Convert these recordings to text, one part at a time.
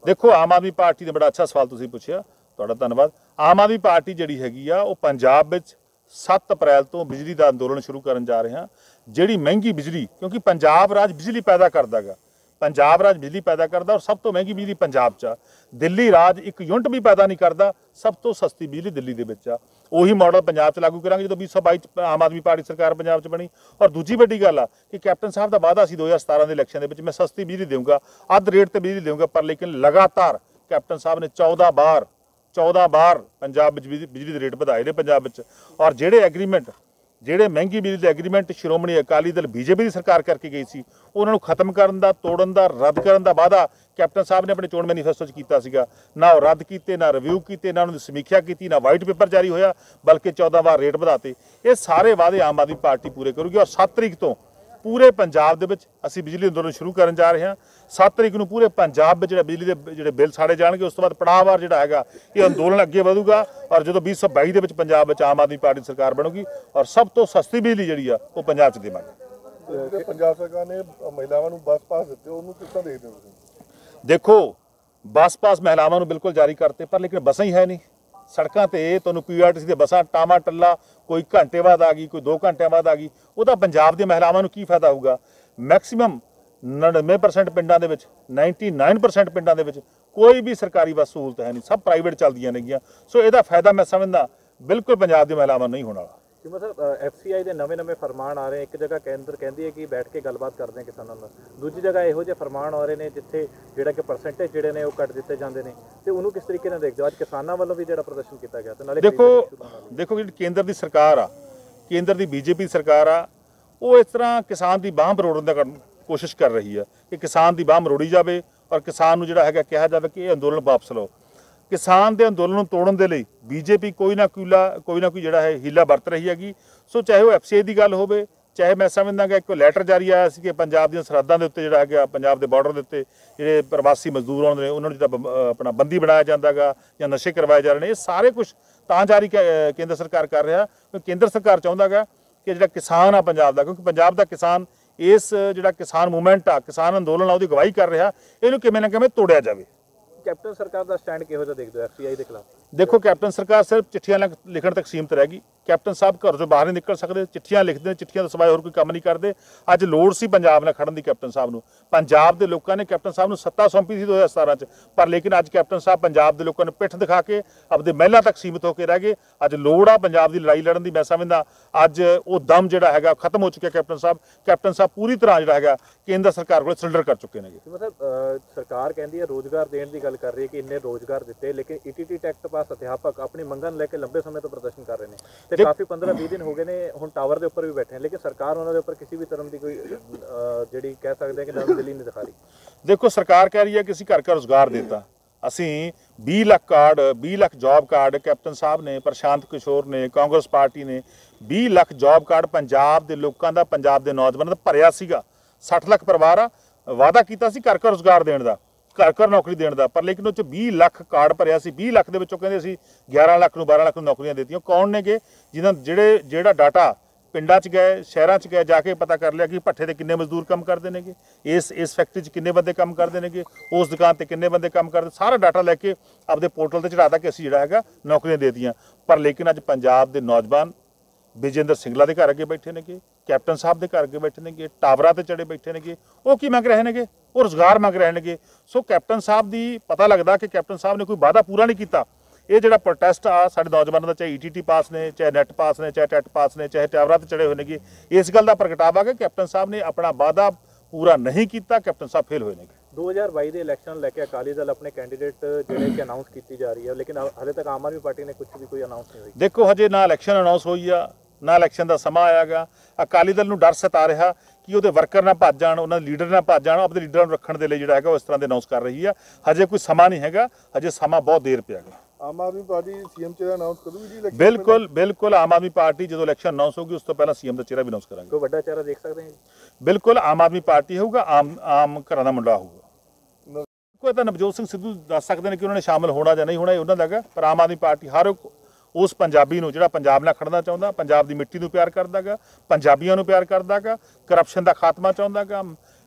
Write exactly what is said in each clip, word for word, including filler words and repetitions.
देखो आम आदमी पार्टी ने बड़ा अच्छा सवाल तुसीं पुछिया, तुहाडा धन्नवाद। आम आदमी पार्टी जिहड़ी हैगी आ वो पंजाब विच सत्त अप्रैल तो बिजली का अंदोलन शुरू करन जा रहे हैं। जिहड़ी महंगी बिजली, क्योंकि पंजाब राज बिजली पैदा करदा गा, पंजाब राज बिजली पैदा करदा और सब तो महंगी बिजली पंजाब च आ। दिल्ली राज एक यूनिट भी पैदा नहीं करता, सब तो सस्ती बिजली दिल्ली दे विच आ। ਉਹੀ मॉडल पंजाब च लागू करांगे जो बीस सौ बाई आम आदमी पार्टी सरकार पंजाब च बनी। और दूजी वड्डी गल आ कि कैप्टन साहब का वादा सी दो हज़ार सतारह के इलैक्शन के मैं सस्ती बिजली दूंगा, अद्ध रेट ते बिजली दूंगा, पर लेकिन लगातार कैप्टन साहब ने चौदह बार चौदह बार पंजाब बिजली के रेट बढ़ाए ने पंजाब। और जेडे एग्रीमेंट ਜਿਹੜੇ ਮਹਿੰਗੀ ਬਿਜਲੀ ਦੇ ਐਗਰੀਮੈਂਟ ਸ਼੍ਰੋਮਣੀ ਅਕਾਲੀ ਦਲ ਬੀਜੇਪੀ ਦੀ ਸਰਕਾਰ ਕਰਕੇ ਗਈ ਸੀ, ਉਹਨਾਂ ਨੂੰ ਖਤਮ ਕਰਨ ਦਾ, ਤੋੜਨ ਦਾ, ਰੱਦ ਕਰਨ ਦਾ ਵਾਅਦਾ ਕੈਪਟਨ ਸਾਹਿਬ ਨੇ ਆਪਣੇ ਚੋਣ ਮੈਨੀਫੈਸਟੋ 'ਚ ਕੀਤਾ ਸੀਗਾ। ਨਾ ਉਹ ਰੱਦ ਕੀਤੇ, ਨਾ ਰਿਵਿਊ ਕੀਤੇ, ਨਾ ਉਹਨਾਂ ਦੀ ਸਮੀਖਿਆ ਕੀਤੀ, ਨਾ ਵਾਈਟ ਪੇਪਰ ਜਾਰੀ ਹੋਇਆ, ਬਲਕਿ ਚੌਦਾਂ ਵਾਰ ਰੇਟ ਵਧਾਤੇ। ਇਹ ਸਾਰੇ ਵਾਅਦੇ ਆਮ ਆਦਮੀ ਪਾਰਟੀ ਪੂਰੇ ਕਰੂਗੀ। ਔਰ ਸੱਤ ਤਰੀਕ ਤੋਂ पूरे पंजाब दे विच असीं बिजली अंदोलन शुरू करन जा रहे हैं। सत्त तरीक नूं पूरे पंजाब विच जिहड़ा बिजली दे जिहड़े बिल साड़े जाणगे, उस तो बाद पड़ाववार जिहड़ा हैगा ये अंदोलन अगे वधूगा। और जो बीस सौ बाई दे विच पंजाब विच आम आदमी पार्टी सरकार बनूगी और सब तो सस्ती बिजली जिहड़ी आ वो पंजाब च देवांगे। पंजाब सरकार ने महिलावां नूं बस पास दित्ते, उहनूं किस तरह देखदे हो तुसीं? देखो बस पास महिलावां नूं बिल्कुल जारी करते, पर लेकिन बसां ही है नहीं। सड़कों पर तुहानूं पी आर टी सी दी बसां टामा टल्ला, कोई घंटे बाद आ गई, कोई दो घंटे बाद आ गई, ਉਹਦਾ पंजाब दी महिलावां नूं की फायदा होगा? मैक्सीमम नड़िनवे परसेंट पिंडां दे विच नाइनटी नाइन परसेंट पिंडां दे विच कोई भी सरकारी बस सहूलत है नहीं, सब प्राइवेट चलदियां नेगियां। सो ਇਹਦਾ फायदा मैं समझदा बिल्कुल पंजाब दी महिलावां नहीं होना। मतलब एफ सी आई के नवे नवे फरमान आ रहे हैं। एक जगह केंद्र कहती है कि बैठ के गलबात करते हैं किसानों नाल, दूजी जगह इहो ਜਿਹੇ फरमान आ रहे हैं जिथे जिहड़ा कि परसेंटेज जिहड़े ने वो कट दिते जांदे ने, ते उहनूं किस तरीके नाल देखदे हो? अज किसानां वल्लों भी जिहड़ा प्रदर्शन किया गया, ते नाले देखो देखो जिहड़ी केंद्र की सरकार आ, केंद्र की बीजेपी सरकार आ, वो इस तरह किसान की बांह मरोड़न की कोशिश कर रही है कि किसान की बांह मरोड़ी जाए और किसान नूं जिहड़ा हैगा कहा जाए कि अंदोलन वापस लो। किसान के अंदोलन तोड़न के लिए बीजेपी कोई ना कोई कोई ना कोई जिहड़ा है हीला वरत रही हैगी। सो चाहे वो एफ सी आई की गल होवे, चाहे मैं समझदा कि एक लैटर जारी आया सी कि पंजाब दी सरहदां दे उत्ते जिहड़ा हैगा पंजाब के बॉर्डर के उत्ते जिहड़े प्रवासी मजदूर आउंदे ने उन्हां नूं जिहड़ा अपना बंदी बनाया जांदा गा जां नशे करवाए जा रहे हैं, ये सारे कुछ तां जारी केंद्र सरकार कर रहा। क्योंकि केंद्र सरकार चाहुंदा गा कि जिहड़ा किसान आ पंजाब का, क्योंकि पंजाब का किसान इस जिहड़ा किसान मूवमेंट आ, किसान अंदोलन आ, उहदी गवाही कर रहा, इहनूं किवें ना किवें तोड़िया जावे। कैप्टन सरकार का स्टैंड किहो जिहा देखदे हो एफ सी आई के खिलाफ? देखो कैप्टन सरकार सिर्फ चिट्ठियां लिखण तक सीमित रहेगी। कैप्टन साहब घर चों बाहर नहीं निकल सकते, चिट्ठियां लिखते हैं, चिट्ठियां तो सिवाय होर कोई काम नहीं करते। अज लोड़ सी पंजाब नाल खड़न दी कैप्टन साहब नूं, पंजाब के लोगों ने कैप्टन साहब नूं सत्ता सौंपी सी दो हज़ार सतारह च, पर लेकिन अज कैप्टन साहब पंजाब के लोगों ने पिठ दिखा के अपने महलों तक सीमित होकर रह गए। अज लोड़ आ पंजाब की लड़ाई लड़न दी, मैं समझदा अज वो दम जिहड़ा हैगा खत्म हो चुका। कैप्टन साहब कैप्टन साहब पूरी तरह जिहड़ा हैगा केंद्र सरकार कोल सरेंडर कर चुके हैं। मतलब सरकार कहती है रोजगार देने की गल कर रही है कि इन्ने रोजगार दिते, लेकिन ई टी टी टैक्ट पास अध्यापक अपनी मंगन लेके लंबे समय तो प्रदर्शन कर रहे हैं, ते काफी पंद्रह बीस दिन हो गए ने हुण टावर के उपर भी बैठे हैं, लेकिन सरकार उन्होंने उपर किसी भी तरह की कोई जिहड़ी कह सकते हैं कि नरमदिली नहीं दिखा रही। देखो सरकार कह रही है कि असीं घर घर रोजगार देता, असीं बीस लाख कार्ड बीस लाख जॉब कार्ड कैप्टन साहब ने, प्रशांत किशोर ने, कांग्रेस पार्टी ने बीस लाख जॉब कार्ड पंजाब के लोगों का, पंजाब के नौजवानों का भरिया सीगा। सठ लाख परिवार आ, वादा किया सी घर घर रोजगार देने का, घर घर नौकरी देने का, पर लेकिन उस बीस लाख कार्ड भरिया सी। बीस लाख के कहते असीं ग्यारह लाख नूं बारह लाख नौकरियां देतियां। कौन ने गे जिन्हां जिहड़े जिहड़ा डाटा पिंडां च गए, शहरां च गए, जाके पता कर लिया कि भट्ठे ते किन्ने मजदूर काम करते हैं, इस इस फैक्ट्री च किन्ने बंदे काम करते हैं, उस दुकान ते किन्ने बंदे काम करते, सारा डाटा लैके आपदे पोर्टल ते चढ़ाता कि असीं जिहड़ा हैगा नौकरियां दे दियां। पर लेकिन अज पंजाब के नौजवान विजेंद्र सिंगला के घर अगे बैठे ने, कैप्टन साहब के घर अगे बैठे ने, टावरां ते चढ़े बैठे ने, वो की मंग रहे हैं, वो रोजगार मंग रहे हैं। सो कैप्टन साहब की पता लगता कि कैप्टन साहब ने कोई वादा पूरा नहीं किया। ये जो प्रोटेस्ट आ साडे नौजवानों का, चाहे ई टी टी पास ने, चाहे नैट पास ने, चाहे टैट पास ने, चाहे टावरां ते चढ़े हुए ने, इस गल का प्रगटावा कि कैप्टन साहब ने अपना वादा पूरा नहीं किया, कैप्टन साहब फेल हुए हैं। दो हज़ार बाई के इलैक्शन लैके अकाली दल अपने कैंडीडेट जिहड़े कि अनाउंस की जा रही है, लेकिन हाले तक आम आदमी पार्टी ने कुछ भी कोई अनाउंस नहीं हुई। देखो हजे ना इलैक्शन अनाउंस हुई आ, ना इलैक्शन का समा आएगा। अकाली दल नूं डर सता रहा कि वो वर्कर ना भज जाण, उन्होंने लीडर ना भज जाण, अपने लीडर रखने के लिए जिहड़ा हैगा इस तरह के अनाउंस कर रही है। हजे कोई समा नहीं हैगा, हजे समा बहुत देर पिया। आम आदमी पार्टी सीएम चेहरा अनाउंस करूगी जी इलेक्शन? बिल्कुल बिल्कुल आम आदमी पार्टी जो इलैक्शन अनाउंस होगी उस तो पहले सीएम का चेहरा भी अनाउंस करांगे। कोई बड़ा चेहरा देख सकते हैं? बिल्कुल आम आदमी पार्टी होगा, आम आम घरां दा मुंडा होगा। कोई तो नवजोत सिंह सिद्धू दस सकते हैं कि उन्होंने शामिल होना या नहीं होना, ये उन्होंने लगा। पर आम आदमी पार्टी हर उस पंजाबी नूं जिहड़ा पंजाब नाल खड़ना चाहुंदा, पंजाब की मिट्टी नूं प्यार करदा गा, पंजाबियों नूं प्यार करदा गा, करप्शन का खात्मा चाहुंदा गा,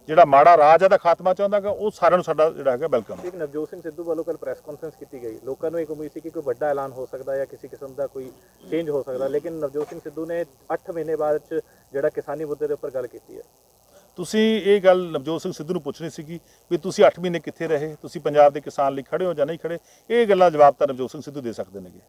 ਜਿਹੜਾ ਮਾੜਾ ਰਾਜ ਹੈ ਦਾ ਖਾਤਮਾ ਚਾਹੁੰਦਾ ਗਾ, ਉਹ ਸਾਰਿਆਂ ਨੂੰ ਸਾਡਾ ਜਿਹੜਾ ਹੈਗਾ ਵੈਲਕਮ ਹੈ। ਇੱਕ ਨਵਜੋਤ ਸਿੰਘ ਸਿੱਧੂ ਵੱਲੋਂ ਕੱਲ ਪ੍ਰੈਸ ਕਾਨਫਰੰਸ ਕੀਤੀ ਗਈ, ਲੋਕਾਂ ਨੂੰ ਇੱਕ ਉਮੀਦ ਸੀ ਕਿ ਕੋਈ ਵੱਡਾ ਐਲਾਨ ਹੋ ਸਕਦਾ ਜਾਂ ਕਿਸੇ ਕਿਸਮ ਦਾ ਕੋਈ ਚੇਂਜ ਹੋ ਸਕਦਾ, ਲੇਕਿਨ ਨਵਜੋਤ ਸਿੰਘ ਸਿੱਧੂ ਨੇ ਅੱਠ ਮਹੀਨੇ ਬਾਅਦ ਚ ਜਿਹੜਾ ਕਿਸਾਨੀ ਮੁੱਦੇ ਦੇ ਉੱਪਰ ਗੱਲ ਕੀਤੀ ਹੈ। ਤੁਸੀਂ ਇਹ ਗੱਲ ਨਵਜੋਤ ਸਿੰਘ ਸਿੱਧੂ ਨੂੰ ਪੁੱਛਣੀ ਸੀਗੀ ਵੀ ਤੁਸੀਂ ਅੱਠ ਮਹੀਨੇ ਕਿੱਥੇ ਰਹੇ, ਤੁਸੀਂ ਪੰਜਾਬ ਦੇ ਕਿਸਾਨ ਲਈ ਖੜੇ ਹੋ ਜਾਂ ਨਹੀਂ ਖੜੇ। ਇਹ ਗੱਲਾਂ ਜਵਾਬ ਤਾਂ ਨਵਜੋਤ ਸਿੰਘ ਸਿੱਧੂ ਦੇ ਸਕਦੇ ਨੇਗੇ।